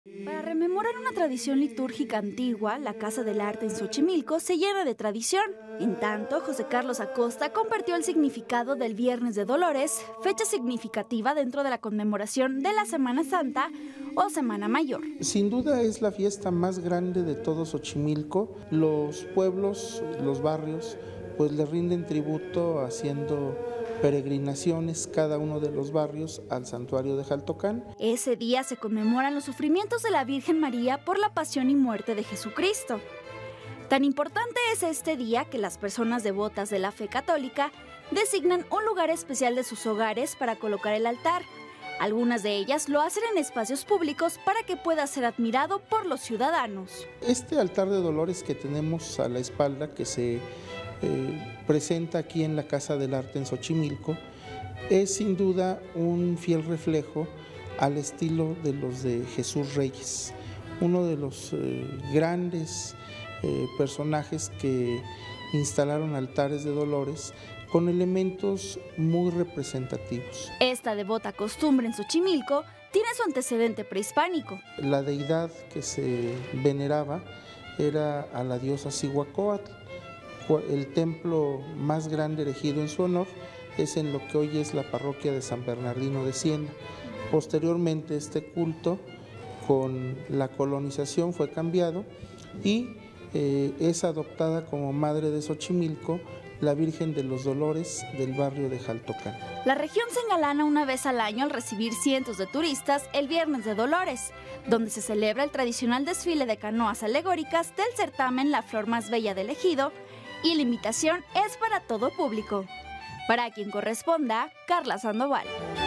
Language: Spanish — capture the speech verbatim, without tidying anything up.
Para rememorar una tradición litúrgica antigua, la Casa del Arte en Xochimilco se llena de tradición. En tanto, José Carlos Acosta compartió el significado del Viernes de Dolores, fecha significativa dentro de la conmemoración de la Semana Santa o Semana Mayor. Sin duda es la fiesta más grande de todo Xochimilco. Los pueblos, los barrios, pues le rinden tributo haciendo peregrinaciones cada uno de los barrios al santuario de Jaltocán. Ese día se conmemoran los sufrimientos de la Virgen María por la pasión y muerte de Jesucristo. Tan importante es este día que las personas devotas de la fe católica designan un lugar especial de sus hogares para colocar el altar. Algunas de ellas lo hacen en espacios públicos para que pueda ser admirado por los ciudadanos. Este altar de Dolores que tenemos a la espalda, que se eh, presenta aquí en la Casa del Arte en Xochimilco, es sin duda un fiel reflejo al estilo de los de Jesús Reyes, uno de los eh, grandes eh, personajes que instalaron altares de Dolores con elementos muy representativos. Esta devota costumbre en Xochimilco tiene su antecedente prehispánico. La deidad que se veneraba era a la diosa Cihuacóatl. El templo más grande erigido en su honor es en lo que hoy es la parroquia de San Bernardino de Siena. Posteriormente este culto con la colonización fue cambiado y eh, es adoptada como madre de Xochimilco la Virgen de los Dolores del barrio de Jaltocán. La región se engalana una vez al año al recibir cientos de turistas el Viernes de Dolores, donde se celebra el tradicional desfile de canoas alegóricas del certamen La Flor Más Bella del Ejido, y la invitación es para todo público. Para quien corresponda, Carla Sandoval.